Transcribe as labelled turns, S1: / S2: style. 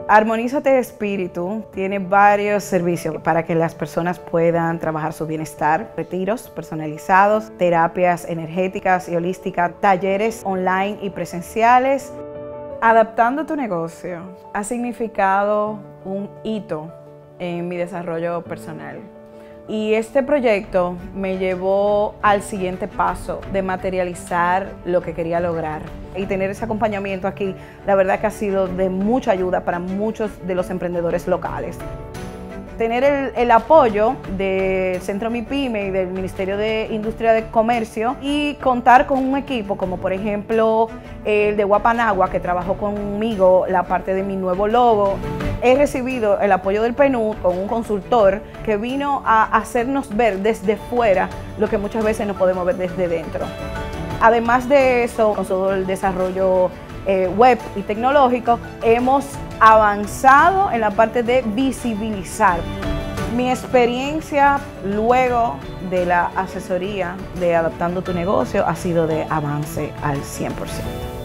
S1: Armonízate Espíritu tiene varios servicios para que las personas puedan trabajar su bienestar, retiros personalizados, terapias energéticas y holísticas, talleres online y presenciales. Adaptando tu negocio ha significado un hito en mi desarrollo personal. Y este proyecto me llevó al siguiente paso de materializar lo que quería lograr. Y tener ese acompañamiento aquí, la verdad que ha sido de mucha ayuda para muchos de los emprendedores locales. Tener el apoyo del Centro MIPYME y del Ministerio de Industria de Comercio y contar con un equipo como por ejemplo el de Guapanagua, que trabajó conmigo la parte de mi nuevo logo. He recibido el apoyo del PNUD con un consultor que vino a hacernos ver desde fuera lo que muchas veces no podemos ver desde dentro. Además de eso, con todo el desarrollo web y tecnológico, hemos avanzado en la parte de visibilizar. Mi experiencia luego de la asesoría de Adaptando tu Negocio ha sido de avance al 100%.